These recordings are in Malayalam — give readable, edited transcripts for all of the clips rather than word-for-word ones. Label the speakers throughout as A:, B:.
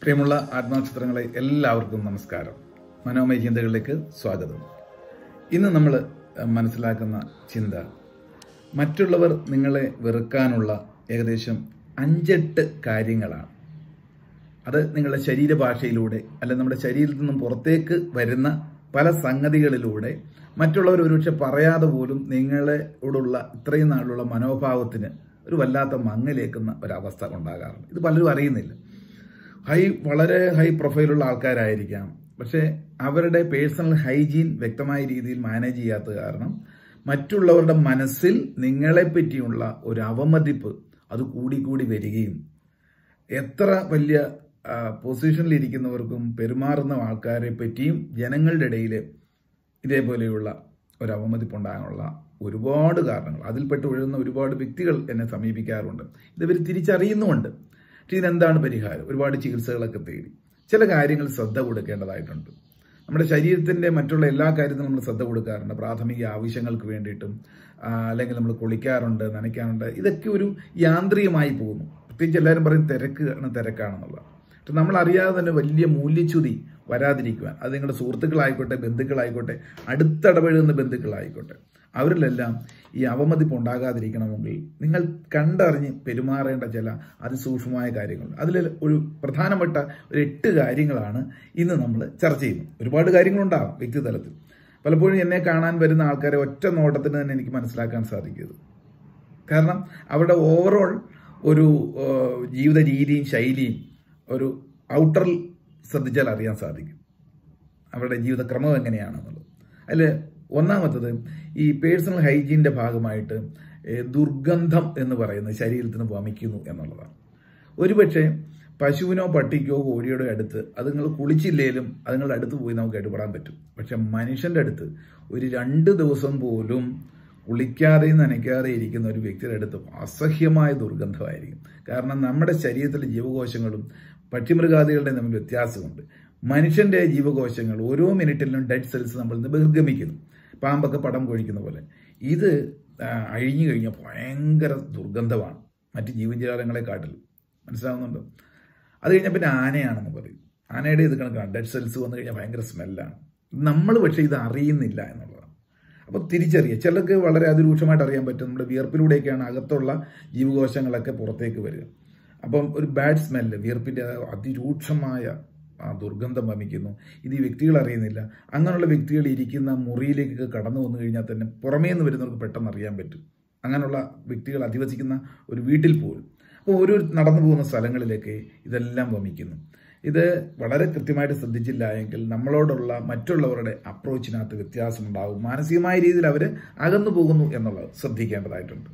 A: പ്രിയമുള്ള ആത്മനക്ഷത്രങ്ങളെ എല്ലാവർക്കും നമസ്കാരം. മനോമയ ചിന്തകളിലേക്ക് സ്വാഗതം. ഇന്ന് നമ്മൾ മനസ്സിലാക്കുന്ന ചിന്ത, മറ്റുള്ളവർ നിങ്ങളെ വെറുക്കാനുള്ള ഏകദേശം 5-8 കാര്യങ്ങളാണ്. അത് നിങ്ങളുടെ ശരീരഭാഷയിലൂടെ അല്ലെങ്കിൽ നമ്മുടെ ശരീരത്തിൽ നിന്നും പുറത്തേക്ക് വരുന്ന പല സംഗതികളിലൂടെ മറ്റുള്ളവർ ഒരുപക്ഷെ പറയാതെ പോലും നിങ്ങളോടുള്ള ഇത്രയും നാളുള്ള മനോഭാവത്തിന് ഒരു വല്ലാത്ത മങ്ങലേക്കുന്ന ഒരവസ്ഥ ഉണ്ടാകാറുണ്ട്. ഇത് പലരും അറിയുന്നില്ല. വളരെ ഹൈ പ്രൊഫൈലുള്ള ആൾക്കാരായിരിക്കാം, പക്ഷേ അവരുടെ പേഴ്സണൽ ഹൈജീൻ വ്യക്തമായ രീതിയിൽ മാനേജ് ചെയ്യാത്ത കാരണം മറ്റുള്ളവരുടെ മനസ്സിൽ നിങ്ങളെപ്പറ്റിയുള്ള ഒരു അവമതിപ്പ് അത് കൂടി വരികയും എത്ര വലിയ പൊസിഷനിലിരിക്കുന്നവർക്കും പെരുമാറുന്ന ആൾക്കാരെ പറ്റിയും ജനങ്ങളുടെ ഇടയിൽ ഇതേപോലെയുള്ള ഒരു അവമതിപ്പുണ്ടാകാനുള്ള ഒരുപാട് കാരണങ്ങൾ, അതിൽപ്പെട്ട് ഒഴുകുന്ന ഒരുപാട് വ്യക്തികൾ എന്നെ സമീപിക്കാറുണ്ട്. ഇതവർ തിരിച്ചറിയുന്നുമുണ്ട്. പക്ഷെ ഇതെന്താണ് പരിഹാരം? ഒരുപാട് ചികിത്സകളൊക്കെ തേടി ചില കാര്യങ്ങൾ ശ്രദ്ധ കൊടുക്കേണ്ടതായിട്ടുണ്ട്. നമ്മുടെ ശരീരത്തിന്റെ മറ്റുള്ള എല്ലാ കാര്യത്തിലും നമ്മൾ ശ്രദ്ധ കൊടുക്കാറുണ്ട്. പ്രാഥമിക ആവശ്യങ്ങൾക്ക് വേണ്ടിയിട്ടും അല്ലെങ്കിൽ നമ്മൾ കുളിക്കാറുണ്ട്, നനയ്ക്കാറുണ്ട്. ഇതൊക്കെ ഒരു യാന്ത്രികമായി പോകുന്നു. പ്രത്യേകിച്ച് എല്ലാവരും പറയും തിരക്കാണെന്നുള്ളത്. പക്ഷെ നമ്മൾ അറിയാതെ തന്നെ വലിയ മൂല്യച്യുതി വരാതിരിക്കുവാൻ, അത് നിങ്ങളുടെ സുഹൃത്തുക്കളായിക്കോട്ടെ, ബന്ധുക്കളായിക്കോട്ടെ, അടുത്തിടപഴകുന്ന ബന്ധുക്കളായിക്കോട്ടെ, അവരിലെല്ലാം ഈ അവമതിപ്പ് ഉണ്ടാകാതിരിക്കണമെങ്കിൽ നിങ്ങൾ കണ്ടറിഞ്ഞ് പെരുമാറേണ്ട ചില അതിസൂക്ഷ്മമായ കാര്യങ്ങളുണ്ട്. അതിൽ ഒരു പ്രധാനപ്പെട്ട ഒരു 8 കാര്യങ്ങളാണ് ഇന്ന് നമ്മൾ ചർച്ച ചെയ്യുന്നത്. ഒരുപാട് കാര്യങ്ങളുണ്ടാകും വ്യക്തിതലത്തിൽ. പലപ്പോഴും എന്നെ കാണാൻ വരുന്ന ആൾക്കാരെ ഒറ്റ നോട്ടത്തിന് തന്നെ എനിക്ക് മനസ്സിലാക്കാൻ സാധിക്കുന്നത്. കാരണം അവരുടെ ഓവറോൾ ഒരു ജീവിത രീതിയും ശൈലിയും ഒരു ഔട്ടറിൽ ശ്രദ്ധിച്ചാൽ അറിയാൻ സാധിക്കും അവരുടെ ജീവിതക്രമം എങ്ങനെയാണെന്നുള്ളത്. അതിൽ ഒന്നാമത്തത് ഈ പേഴ്സണൽ ഹൈജീൻ്റെ ഭാഗമായിട്ട് ദുർഗന്ധം എന്ന് പറയുന്നത് ശരീരത്തിന് വമിക്കുന്നു എന്നുള്ളതാണ്. ഒരുപക്ഷെ പശുവിനോ പട്ടിക്കോ കോഴിയോടോ അടുത്ത് അത് നിങ്ങൾ കുളിച്ചില്ലേലും അതുങ്ങളുടെ അടുത്ത് പോയി നമുക്ക് ഇടപെടാൻ പറ്റും. പക്ഷെ മനുഷ്യന്റെ അടുത്ത് ഒരു 2 ദിവസം പോലും കുളിക്കാതെയും നനയ്ക്കാതെ ഇരിക്കുന്ന ഒരു വ്യക്തിയുടെ അടുത്ത് അസഹ്യമായ ദുർഗന്ധമായിരിക്കും. കാരണം നമ്മുടെ ശരീരത്തിലെ ജീവകോശങ്ങളും പക്ഷിമൃഗാദികളുടെ തമ്മിൽ വ്യത്യാസമുണ്ട്. മനുഷ്യന്റെ ജീവകോശങ്ങൾ ഓരോ മിനിറ്റിലും ഡെഡ് സെൽസ് നമ്മൾ ബഹിർഗമിക്കുന്നു, പാമ്പൊക്കെ പടം കൊഴിക്കുന്ന പോലെ. ഇത് അഴിഞ്ഞു കഴിഞ്ഞാൽ ഭയങ്കര ദുർഗന്ധമാണ് മറ്റ് ജീവജാലങ്ങളെക്കാട്ടിൽ. മനസ്സിലാവുന്നുണ്ടോ? അത് കഴിഞ്ഞാൽ പിന്നെ ആനയാണെന്ന് പറയും. ആനയുടെ ഇത് കണക്കാണ്, ഡെഡ് സെൽസ് വന്നു കഴിഞ്ഞാൽ ഭയങ്കര സ്മെല്ലാണ്. നമ്മൾ പക്ഷേ ഇത് അറിയുന്നില്ല എന്നുള്ളതാണ്. അപ്പോൾ തിരിച്ചറിയുക. ചിലർക്ക് വളരെ അതിരൂക്ഷമായിട്ട് അറിയാൻ പറ്റും. നമ്മുടെ വിയർപ്പിലൂടെയൊക്കെയാണ് അകത്തുള്ള ജീവകോശങ്ങളൊക്കെ പുറത്തേക്ക് വരിക. അപ്പം ഒരു ബാഡ് സ്മെല്ല്, വിയർപ്പിൻ്റെ അതിരൂക്ഷമായ ദുർഗന്ധം വമിക്കുന്നു. ഇത് ഈ വ്യക്തികൾ അറിയുന്നില്ല. അങ്ങനെയുള്ള വ്യക്തികൾ ഇരിക്കുന്ന മുറിയിലേക്കൊക്കെ കടന്നു വന്നു കഴിഞ്ഞാൽ തന്നെ പുറമേ നിന്ന് വരുന്നവർക്ക് പെട്ടെന്ന് അറിയാൻ പറ്റും. അങ്ങനെയുള്ള വ്യക്തികൾ അധിവസിക്കുന്ന ഒരു വീട്ടിൽ പോലും. അപ്പോൾ ഓരോ നടന്നു പോകുന്ന സ്ഥലങ്ങളിലേക്ക് ഇതെല്ലാം വമിക്കുന്നു. ഇത് വളരെ കൃത്യമായിട്ട് ശ്രദ്ധിച്ചില്ല എങ്കിൽ നമ്മളോടുള്ള മറ്റുള്ളവരുടെ അപ്രോച്ചിനകത്ത് വ്യത്യാസമുണ്ടാകും. മാനസികമായ രീതിയിൽ അവർ അകന്നു പോകുന്നു എന്നുള്ളത് ശ്രദ്ധിക്കേണ്ടതായിട്ടുണ്ട്.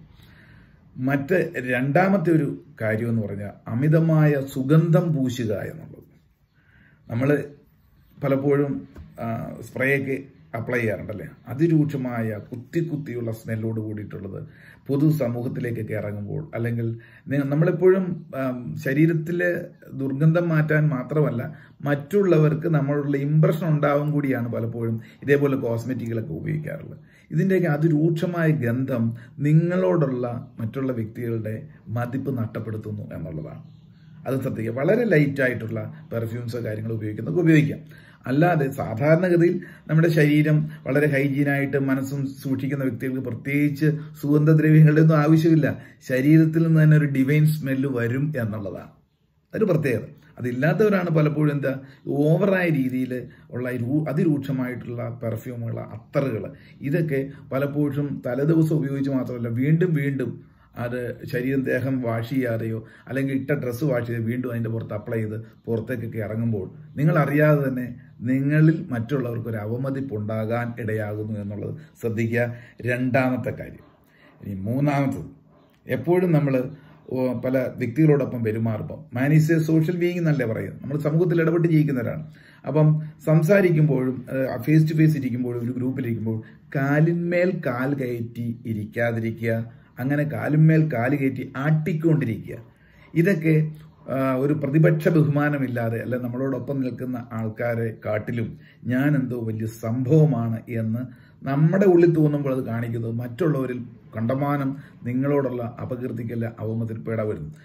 A: രണ്ടാമത്തെ ഒരു കാര്യം എന്ന് പറഞ്ഞാൽ അമിതമായ സുഗന്ധം പൂശുക എന്നുള്ളത്. നമ്മൾ പലപ്പോഴും സ്പ്രേയൊക്കെ അപ്ലൈ ചെയ്യാറുണ്ടല്ലേ, അതിരൂക്ഷമായ കുത്തിയുള്ള സ്മെല്ലോട് കൂടിയിട്ടുള്ളത് പൊതു സമൂഹത്തിലേക്കൊക്കെ ഇറങ്ങുമ്പോൾ, അല്ലെങ്കിൽ നമ്മളെപ്പോഴും ശരീരത്തിലെ ദുർഗന്ധം മാറ്റാൻ മാത്രമല്ല മറ്റുള്ളവർക്ക് നമ്മളുള്ള ഇംപ്രഷൻ ഉണ്ടാവാൻ കൂടിയാണ് പലപ്പോഴും ഇതേപോലെ കോസ്മെറ്റിക്കുകളൊക്കെ ഉപയോഗിക്കാറുള്ളത്. ഇതിൻ്റെയൊക്കെ അതിരൂക്ഷമായ ഗന്ധം നിങ്ങളോടുള്ള മറ്റുള്ള വ്യക്തികളുടെ മതിപ്പ് നഷ്ടപ്പെടുത്തുന്നു എന്നുള്ളതാണ്. അത് ശ്രദ്ധിക്കുക. വളരെ ലൈറ്റായിട്ടുള്ള പെർഫ്യൂംസോ കാര്യങ്ങളോ ഉപയോഗിക്കാം. അല്ലാതെ സാധാരണഗതിയിൽ നമ്മുടെ ശരീരം വളരെ ഹൈജീനായിട്ട് മനസ്സും സൂക്ഷിക്കുന്ന വ്യക്തികൾക്ക് പ്രത്യേകിച്ച് സുഗന്ധദ്രവ്യങ്ങളുടെ ഒന്നും ആവശ്യമില്ല. ശരീരത്തിൽ നിന്ന് തന്നെ ഒരു ഡിവൈൻ സ്മെല്ല് വരും എന്നുള്ളതാണ് ഒരു പ്രത്യേകത. അതില്ലാത്തവരാണ് പലപ്പോഴും ഓവറായ രീതിയിൽ ഉള്ള അതിരൂക്ഷമായിട്ടുള്ള പെർഫ്യൂമുകൾ, അത്തറുകൾ, ഇതൊക്കെ പലപ്പോഴും തലേദിവസം ഉപയോഗിച്ച് മാത്രമല്ല വീണ്ടും അത് ദേഹം വാഷ് ചെയ്യാതെയോ അല്ലെങ്കിൽ ഇട്ട ഡ്രസ്സ് വാഷ് ചെയ്ത് വീണ്ടും അതിൻ്റെ പുറത്ത് അപ്ലൈ ചെയ്ത് പുറത്തേക്കൊക്കെ ഇറങ്ങുമ്പോൾ നിങ്ങൾ അറിയാതെ തന്നെ നിങ്ങളിൽ മറ്റുള്ളവർക്കൊരു അവമതിപ്പുണ്ടാകാൻ ഇടയാകുന്നു എന്നുള്ളത് ശ്രദ്ധിക്കുക. രണ്ടാമത്തെ കാര്യം. ഇനി മൂന്നാമത്തത്, എപ്പോഴും നമ്മൾ പല വ്യക്തികളോടൊപ്പം പെരുമാറുമ്പം മാനീസ് സോഷ്യൽ ബീയിങ് എന്നല്ലേ പറയുന്നത്. നമ്മൾ സമൂഹത്തിൽ ഇടപെട്ട് ജീവിക്കുന്നവരാണ്. അപ്പം സംസാരിക്കുമ്പോഴും ഫേസ് ടു ഫേസ് ഇരിക്കുമ്പോഴും ഒരു ഗ്രൂപ്പിലിരിക്കുമ്പോൾ കാലിന്മേൽ കാൽ കയറ്റി ഇരിക്കാതിരിക്കുക. അങ്ങനെ കാലുമേൽ കാല് കയറ്റി ആട്ടിക്കൊണ്ടിരിക്കുക. ഇതൊക്കെ ഒരു പ്രതിപക്ഷ ബഹുമാനമില്ലാതെ അല്ല നമ്മളോടൊപ്പം നിൽക്കുന്ന ആൾക്കാരെ കാട്ടിലും ഞാൻ എന്തോ വലിയ സംഭവമാണ് എന്ന് നമ്മുടെ ഉള്ളിൽ തോന്നുമ്പോൾ അത് കാണിക്കുന്നത് മറ്റുള്ളവരിൽ കണ്ടമാനം നിങ്ങളോടുള്ള അപകീർത്തിക്കല്ല അവമതിൽപ്പെടാൻ വരുന്നു.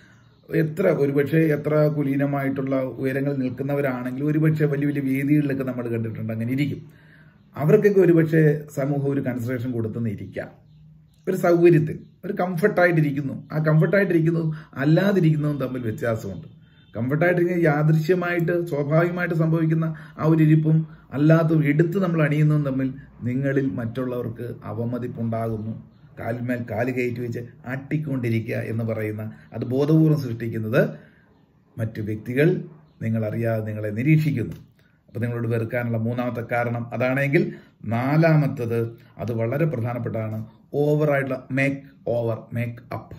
A: ഒരുപക്ഷെ എത്ര കുലീനമായിട്ടുള്ള ഉയരങ്ങളിൽ നിൽക്കുന്നവരാണെങ്കിലും ഒരുപക്ഷെ വലിയ വലിയ വേദികളിലൊക്കെ നമ്മൾ കണ്ടിട്ടുണ്ട്, അങ്ങനെ ഇരിക്കും. അവർക്കൊക്കെ ഒരുപക്ഷെ സമൂഹം ഒരു കൺസിഡറേഷൻ കൊടുത്തെന്ന് ഇരിക്കാം. ഒരു സൗകര്യത്തിൽ ഒരു കംഫർട്ടായിട്ടിരിക്കുന്നു. ആ കംഫർട്ടായിട്ടിരിക്കുന്നതും അല്ലാതിരിക്കുന്നതും തമ്മിൽ വ്യത്യാസമുണ്ട്. കംഫർട്ടായിട്ടിരിക്കുന്ന യാദൃശ്യമായിട്ട് സ്വാഭാവികമായിട്ട് സംഭവിക്കുന്ന ആ ഒരു ഇരിപ്പും അല്ലാത്തതും എടുത്ത് നമ്മൾ അണിയുന്നതും തമ്മിൽ നിങ്ങളിൽ മറ്റുള്ളവർക്ക് അവമതിപ്പുണ്ടാകുന്നു. കാലിന്മേൽ കാല് കയറ്റി വെച്ച് ആട്ടിക്കൊണ്ടിരിക്കുക എന്ന് പറയുന്ന അത് ബോധപൂർവം സൃഷ്ടിക്കുന്നത് മറ്റു വ്യക്തികൾ നിങ്ങളറിയാതെ നിങ്ങളെ നിരീക്ഷിക്കുന്നു. അപ്പോൾ നിങ്ങളോട് വെറുക്കാനുള്ള മൂന്നാമത്തെ കാരണം അതാണെങ്കിൽ, നാലാമത്തത് അത് വളരെ പ്രധാനപ്പെട്ടതാണ്, ഓവറായിട്ടുള്ള മേക്ക് അപ്പ്.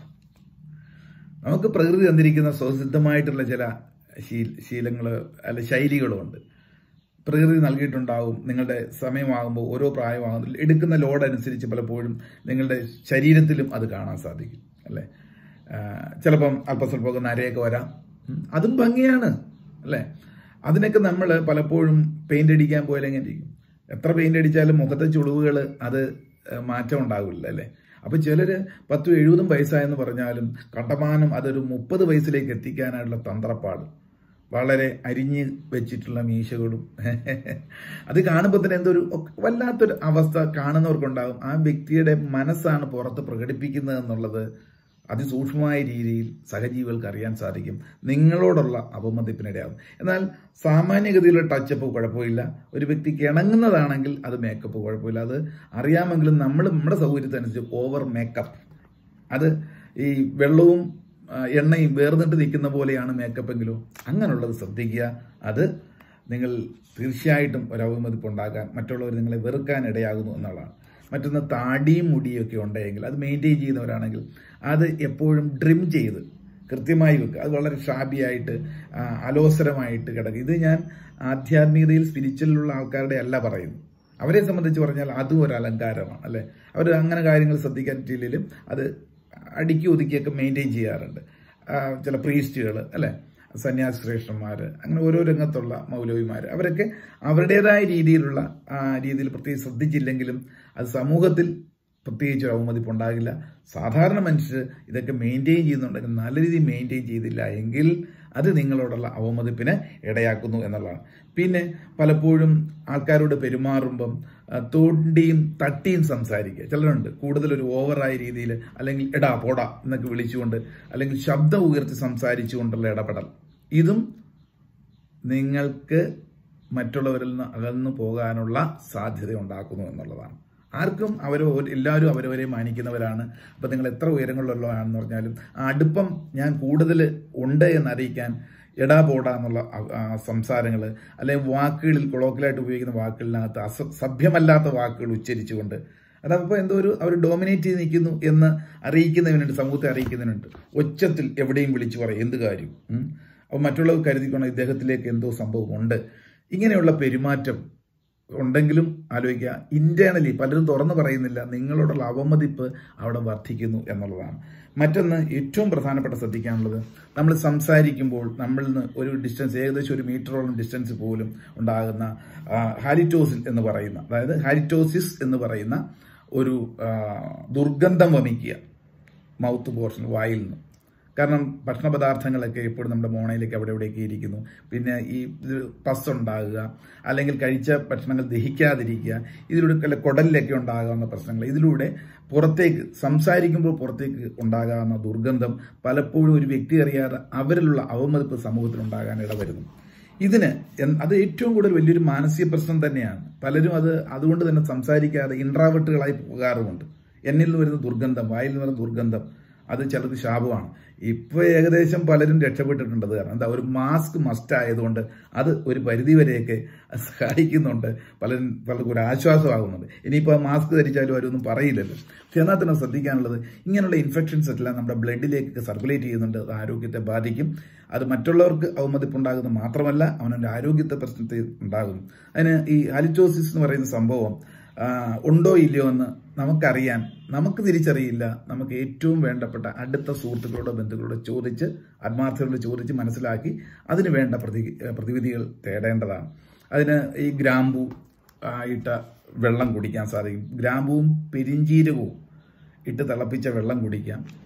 A: നമുക്ക് പ്രകൃതി തന്നിരിക്കുന്ന സ്വസിദ്ധമായിട്ടുള്ള ചില ശീലങ്ങൾ അല്ല ശൈലികളുമുണ്ട്. പ്രകൃതി നൽകിയിട്ടുണ്ടാവും. നിങ്ങളുടെ സമയമാകുമ്പോൾ ഓരോ പ്രായമാകുമ്പോൾ എടുക്കുന്ന ലോഡ് അനുസരിച്ച് പലപ്പോഴും നിങ്ങളുടെ ശരീരത്തിലും അത് കാണാൻ സാധിക്കും അല്ലേ. ചിലപ്പം അല്പസ്വല്പമൊക്കെ നരയൊക്കെ വരാം, അതും ഭംഗിയാണ് അല്ലേ. അതിനൊക്കെ നമ്മൾ പലപ്പോഴും പെയിന്റ് അടിക്കാൻ പോയാലെങ്ങനെ ഇരിക്കും, എത്ര പെയിന്റ് അടിച്ചാലും മുഖത്തെ ചുളിവുകൾ അത് മാറ്റം ഉണ്ടാകില്ല അല്ലേ. അപ്പം ചിലർ 10-70 വയസ്സായെന്ന് പറഞ്ഞാലും കണ്ടമാനം അതൊരു 30 വയസ്സിലേക്ക് എത്തിക്കാനായിട്ടുള്ള തന്ത്രപ്പാട്, വളരെ അരിഞ്ഞ് വെച്ചിട്ടുള്ള മീശകളും അത് കാണുമ്പോൾ തന്നെ എന്തൊരു വല്ലാത്തൊരു അവസ്ഥ കാണുന്നവർക്കുണ്ടാകും. ആ വ്യക്തിയുടെ മനസ്സാണ് പുറത്ത് പ്രകടിപ്പിക്കുന്നത് എന്നുള്ളത് അതിസൂക്ഷ്മമായ രീതിയിൽ സഹജീവികൾക്ക് അറിയാൻ സാധിക്കും. നിങ്ങളോടുള്ള അവമതിപ്പിനിടയാകും. എന്നാൽ സാമാന്യഗതിയിലുള്ള ടച്ചപ്പ് കുഴപ്പമില്ല. ഒരു വ്യക്തിക്ക് ഇണങ്ങുന്നതാണെങ്കിൽ അത് മേക്കപ്പ് കുഴപ്പമില്ല. അത് അറിയാമെങ്കിലും നമ്മൾ നമ്മുടെ സൗകര്യത്തിനനുസരിച്ച് ഓവർ മേക്കപ്പ്, അത് ഈ വെള്ളവും എണ്ണയും വേർന്നിട്ട് നിൽക്കുന്ന പോലെയാണ് മേക്കപ്പെങ്കിലോ അങ്ങനെയുള്ളത് ശ്രദ്ധിക്കുക. അത് നിങ്ങൾ തീർച്ചയായിട്ടും ഒരു അവമതിപ്പുണ്ടാക്കാൻ, മറ്റുള്ളവർ നിങ്ങളെ വെറുക്കാൻ ഇടയാകുന്നു എന്നുള്ളതാണ്. മറ്റൊന്ന്, താടിയും മുടിയൊക്കെ ഉണ്ടെങ്കിൽ അത് മെയിൻറ്റെയിൻ ചെയ്യുന്നവരാണെങ്കിൽ അത് എപ്പോഴും ഡ്രിം ചെയ്ത് കൃത്യമായി വെക്കുക. അത് വളരെ ഷാബിയായിട്ട് അലോസരമായിട്ട് കിടക്കുക. ഇത് ഞാൻ ആധ്യാത്മികതയിൽ സ്പിരിച്വലിലുള്ള ആൾക്കാരുടെ അല്ല പറയുന്നു. അവരെ സംബന്ധിച്ച് പറഞ്ഞാൽ അതും ഒരു അലങ്കാരമാണ് അല്ലേ. അവർ അങ്ങനെ കാര്യങ്ങൾ ശ്രദ്ധിക്കാൻ പറ്റിയില്ലെങ്കിലും അത് അടുക്കി ഒതുക്കിയൊക്കെ മെയിൻറ്റെയിൻ ചെയ്യാറുണ്ട്. ചില പ്രീസ്റ്റുകൾ അല്ലേ, സന്യാസി ശ്രേഷ്ഠന്മാർ, അങ്ങനെ ഓരോ രംഗത്തുള്ള മൗലവിമാർ, അവരൊക്കെ അവരുടേതായ രീതിയിലുള്ള രീതിയിൽ പ്രത്യേകിച്ച് ശ്രദ്ധിച്ചില്ലെങ്കിലും അത് സമൂഹത്തിൽ പ്രത്യേകിച്ച് ഒരു അവമതിപ്പുണ്ടാകില്ല. സാധാരണ മനുഷ്യർ ഇതൊക്കെ മെയിൻറ്റെയിൻ ചെയ്യുന്നുണ്ടെങ്കിൽ, നല്ല രീതിയിൽ മെയിൻറ്റെയിൻ ചെയ്തില്ല എങ്കിൽ അത് നിങ്ങളോടുള്ള അവമതിപ്പിന് ഇടയാക്കുന്നു എന്നുള്ളതാണ്. പിന്നെ പലപ്പോഴും ആൾക്കാരോട് പെരുമാറുമ്പം തോണ്ടിയും തട്ടിയും സംസാരിക്കുക. ചിലരുണ്ട് കൂടുതലൊരു ഓവറായ രീതിയിൽ, അല്ലെങ്കിൽ എടാ പോടാ എന്നൊക്കെ വിളിച്ചുകൊണ്ട്, അല്ലെങ്കിൽ ശബ്ദം ഉയർത്തി സംസാരിച്ചുകൊണ്ടുള്ള ഇടപെടൽ, ഇതും നിങ്ങൾക്ക് മറ്റുള്ളവരിൽ നിന്ന് അകന്നു പോകാനുള്ള സാധ്യത ഉണ്ടാക്കുന്നു എന്നുള്ളതാണ്. ആർക്കും എല്ലാവരും അവരവരെ മാനിക്കുന്നവരാണ്. അപ്പം നിങ്ങൾ എത്ര ഉയരങ്ങളിലുള്ളതാണെന്ന് പറഞ്ഞാലും ആ അടുപ്പം ഞാൻ കൂടുതൽ ഉണ്ട് എന്നറിയിക്കാൻ എടാ പോടാ എന്നുള്ള സംസാരങ്ങൾ, അല്ലെങ്കിൽ വാക്കുകളിൽ കൊളോക്കിലായിട്ട് ഉപയോഗിക്കുന്ന വാക്കുകളിനകത്ത് സഭ്യമല്ലാത്ത വാക്കുകൾ ഉച്ചരിച്ചുകൊണ്ട്, അതപ്പോൾ എന്തോ അവർ ഡോമിനേറ്റ് ചെയ്ത് നിൽക്കുന്നു എന്ന് അറിയിക്കുന്നതിനുണ്ട്, സമൂഹത്തെ അറിയിക്കുന്നതിനുണ്ട്. ഒച്ചത്തിൽ എവിടെയും വിളിച്ചു പറയും എന്ത് കാര്യം. അപ്പോൾ മറ്റുള്ളവർ കരുതിക്കൊണ്ട് ഇദ്ദേഹത്തിലേക്ക് എന്തോ സംഭവമുണ്ട്. ഇങ്ങനെയുള്ള പെരുമാറ്റം ഉണ്ടെങ്കിലും ആലോചിക്കുക, ഇന്റേണലി പലരും തുറന്നു പറയുന്നില്ല, നിങ്ങളോടുള്ള അവമതിപ്പ് അവിടെ വർദ്ധിക്കുന്നു എന്നുള്ളതാണ്. മറ്റൊന്ന് ഏറ്റവും പ്രധാനപ്പെട്ട ശ്രദ്ധിക്കാനുള്ളത്, നമ്മൾ സംസാരിക്കുമ്പോൾ നമ്മളിൽ നിന്ന് ഒരു ഡിസ്റ്റൻസ്, ഏകദേശം 1 മീറ്ററോളം ഡിസ്റ്റൻസ് പോലും ഉണ്ടാകുന്ന ഹാലിറ്റോസിസ് എന്ന് പറയുന്ന, അതായത് ഹാലിറ്റോസിസ് എന്ന് പറയുന്ന ഒരു ദുർഗന്ധം വമിക്കുക മൗത്ത് പോർഷൻ, വായിൽ നിന്ന്. കാരണം ഭക്ഷണ പദാർത്ഥങ്ങളൊക്കെ എപ്പോഴും നമ്മുടെ മോണയിലേക്ക് അവിടെ എവിടെയൊക്കെ ഇരിക്കുന്നു. പിന്നെ ഈ പസ് ഉണ്ടാകുക, അല്ലെങ്കിൽ കഴിച്ച ഭക്ഷണങ്ങൾ ദഹിക്കാതിരിക്കുക, ഇതിലൂടെ കുടലിലൊക്കെ ഉണ്ടാകാവുന്ന പ്രശ്നങ്ങൾ, ഇതിലൂടെ പുറത്തേക്ക് സംസാരിക്കുമ്പോൾ പുറത്തേക്ക് ഉണ്ടാകാവുന്ന ദുർഗന്ധം പലപ്പോഴും ഒരു വ്യക്തി അറിയാതെ അവരിലുള്ള അവമതിപ്പ് സമൂഹത്തിൽ ഉണ്ടാകാൻ ഇടവരുന്നു. അത് ഏറ്റവും കൂടുതൽ വലിയൊരു മാനസിക പ്രശ്നം തന്നെയാണ്. പലരും അതുകൊണ്ട് തന്നെ സംസാരിക്കാതെ ഇൻട്രാവേർട്ടുകളായി പോകാറുമുണ്ട്. എന്നിൽ നിന്ന് വരുന്ന ദുർഗന്ധം, വായിൽ നിന്ന് വരുന്ന ദുർഗന്ധം, അത് ചിലർക്ക് ശാപമാണ്. ഇപ്പോൾ ഏകദേശം പലരും രക്ഷപ്പെട്ടിട്ടുണ്ട്. കാരണം എന്താ, ഒരു മാസ്ക് മസ്റ്റ് ആയതുകൊണ്ട് അത് ഒരു പരിധിവരെയൊക്കെ സഹായിക്കുന്നുണ്ട്. പലർക്കും ഒരു ആശ്വാസമാകുന്നുണ്ട്. ഇനിയിപ്പോൾ മാസ്ക് ധരിച്ചാലും അവരൊന്നും പറയില്ലല്ലോ. പക്ഷെ എന്നാൽ തന്നെ ശ്രദ്ധിക്കാനുള്ളത്, ഇങ്ങനെയുള്ള ഇൻഫെക്ഷൻസ് എല്ലാം നമ്മുടെ ബ്ലഡിലേക്ക് സർക്കുലേറ്റ് ചെയ്യുന്നുണ്ട്. അത് ആരോഗ്യത്തെ ബാധിക്കും. അത് മറ്റുള്ളവർക്ക് അവമതിപ്പുണ്ടാകുന്നത് മാത്രമല്ല, അവനവൻ്റെ ആരോഗ്യത്തെ പ്രശ്നത്തിൽ ഉണ്ടാകുന്നു. അതിന് ഈ ഹാലിറ്റോസിസ് എന്ന് പറയുന്ന സംഭവം ഉണ്ടോ ഇല്ലയോ എന്ന് നമുക്കറിയാൻ, നമുക്ക് തിരിച്ചറിയില്ല. നമുക്ക് ഏറ്റവും വേണ്ടപ്പെട്ട അടുത്ത സുഹൃത്തുക്കളോടോ ബന്ധുക്കളോടോ ചോദിച്ച്, ആത്മാർത്ഥതയോട് ചോദിച്ച് മനസ്സിലാക്കി അതിന് വേണ്ട പ്രതിവിധികൾ തേടേണ്ടതാണ്. അതിന് ഈ ഗ്രാമ്പൂ ഇട്ട വെള്ളം കുടിക്കാൻ സാധിക്കും. ഗ്രാമ്പൂവും പെരിഞ്ജീരകവും ഇട്ട് തിളപ്പിച്ച വെള്ളം കുടിക്കാം.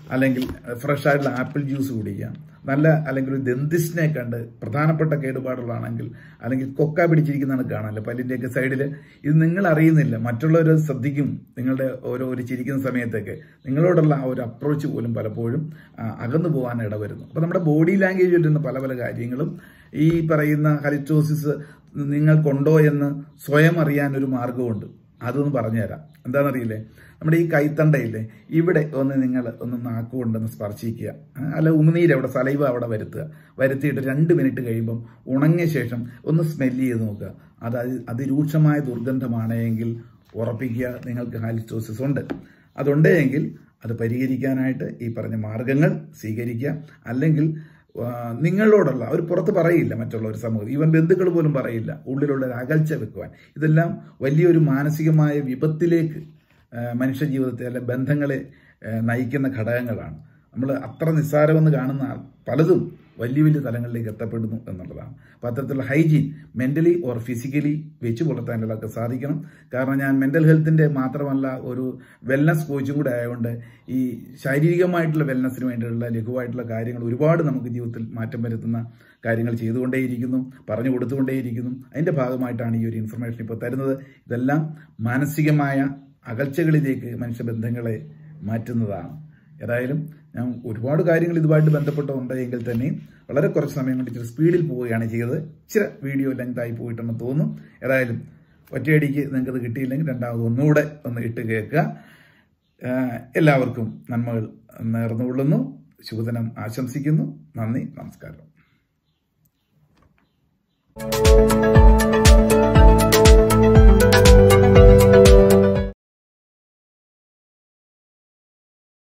A: അല്ലെങ്കിൽ ഫ്രഷ് ആയിട്ടുള്ള ആപ്പിൾ ജ്യൂസ് കുടിക്കുക, നല്ല അല്ലെങ്കിൽ ഒരു ദന്തിസ്റ്റിനെ കണ്ട് പ്രധാനപ്പെട്ട കേടുപാടുകളാണെങ്കിൽ അല്ലെങ്കിൽ കൊക്ക പിടിച്ചിരിക്കുന്നതാണ് കാണാമല്ലോ പല്ലിൻ്റെയൊക്കെ സൈഡിൽ. ഇത് നിങ്ങൾ അറിയുന്നില്ല, മറ്റുള്ളവർ ശ്രദ്ധിക്കും. നിങ്ങളുടെ ഒരു ചിരിക്കുന്ന സമയത്തൊക്കെ നിങ്ങളോടുള്ള ആ ഒരു അപ്രോച്ച് പോലും പലപ്പോഴും അകന്നു പോകാൻ ഇടവരുന്നു. അപ്പോൾ നമ്മുടെ ബോഡി ലാംഗ്വേജ് വരുന്ന പല പല കാര്യങ്ങളും ഈ പറയുന്ന ഹലിറ്റോസിസ് നിങ്ങൾക്കുണ്ടോ എന്ന് സ്വയം അറിയാൻ ഒരു മാർഗമുണ്ട്. അതൊന്ന് പറഞ്ഞുതരാം. എന്താണെന്നറിയില്ലേ, നമ്മുടെ ഈ കൈത്തണ്ടയില്ലേ, ഇവിടെ നിങ്ങൾ നാക്കുകൊണ്ടൊന്ന് സ്പർശിക്കുക, അല്ല ഉമിനീര് അവിടെ സലൈവ അവിടെ വരുത്തിയിട്ട് 2 മിനിറ്റ് കഴിയുമ്പം ഉണങ്ങിയ ശേഷം ഒന്ന് സ്മെല്ല് ചെയ്ത് നോക്കുക. അത് അതിരൂക്ഷമായ ദുർഗന്ധമാണെങ്കിൽ ഉറപ്പിക്കുക നിങ്ങൾക്ക് ഹാലിറ്റോസിസ് ഉണ്ട്. അതുണ്ടെങ്കിൽ അത് പരിഹരിക്കാനായിട്ട് ഈ പറഞ്ഞ മാർഗങ്ങൾ സ്വീകരിക്കുക. അല്ലെങ്കിൽ നിങ്ങളോടുള്ള അവർ പുറത്ത് പറയില്ല, മറ്റുള്ള ഒരു സമൂഹം, ഈവൻ ബന്ധുക്കൾ പോലും പറയില്ല, ഉള്ളിലുള്ള ഒരു അകൽച്ച വെക്കുവാൻ. ഇതെല്ലാം വലിയൊരു മാനസികമായ വിപത്തിലേക്ക് മനുഷ്യ ജീവിതത്തെ അല്ലെ ബന്ധങ്ങളെ നയിക്കുന്ന ഘടകങ്ങളാണ്. നമ്മൾ അത്ര നിസ്സാരമെന്ന് കാണുന്ന പലതും വലിയ വലിയ തലങ്ങളിലേക്ക് എത്തപ്പെടുന്നു എന്നുള്ളതാണ്. അപ്പോൾ അത്തരത്തിലുള്ള ഹൈജീൻ മെൻ്റലി ഓർ ഫിസിക്കലി വെച്ച് പുലർത്താനുള്ളതൊക്കെ സാധിക്കണം. കാരണം ഞാൻ മെൻ്റൽ ഹെൽത്തിൻ്റെ മാത്രമല്ല ഒരു വെൽനസ് കോച്ചും കൂടെ ആയതുകൊണ്ട് ഈ ശാരീരികമായിട്ടുള്ള വെൽനസ്സിന് വേണ്ടിയുള്ള ലഘുവായിട്ടുള്ള കാര്യങ്ങൾ ഒരുപാട് നമുക്ക് ജീവിതത്തിൽ മാറ്റം വരുത്തുന്ന കാര്യങ്ങൾ ചെയ്തുകൊണ്ടേയിരിക്കുന്നു, പറഞ്ഞു കൊടുത്തുകൊണ്ടേയിരിക്കുന്നു. അതിൻ്റെ ഭാഗമായിട്ടാണ് ഈ ഒരു ഇൻഫർമേഷൻ ഇപ്പോൾ തരുന്നത്. ഇതെല്ലാം മാനസികമായ അകൽച്ചകളിലേക്ക് മനുഷ്യബന്ധങ്ങളെ മാറ്റുന്നതാണ്. ഏതായാലും ഞാൻ ഒരുപാട് കാര്യങ്ങൾ ഇതുമായിട്ട് ബന്ധപ്പെട്ടുണ്ട് എങ്കിൽ തന്നെയും വളരെ കുറച്ച് സമയം കൊണ്ട് ഇച്ചിരി സ്പീഡിൽ പോവുകയാണ് ചെയ്തത്. ഇച്ചിരി വീഡിയോ ലെങ്തായി പോയിട്ടെന്ന് തോന്നുന്നു. ഏതായാലും ഒറ്റയടിക്ക് നിങ്ങൾക്കത് കിട്ടിയില്ലെങ്കിൽ രണ്ടാമത് ഒന്നുകൂടെ ഒന്ന് ഇട്ട് കേൾക്കുക. എല്ലാവർക്കും നന്മകൾ നേർന്നുകൊള്ളുന്നു. ശുഭദിനം ആശംസിക്കുന്നു. നന്ദി, നമസ്കാരം.